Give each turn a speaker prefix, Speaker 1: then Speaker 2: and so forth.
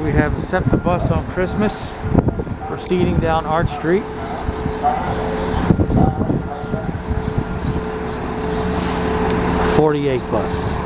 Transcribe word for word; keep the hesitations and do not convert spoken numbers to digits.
Speaker 1: we have a Septa bus on Christmas proceeding down Arch Street. forty-eight bus.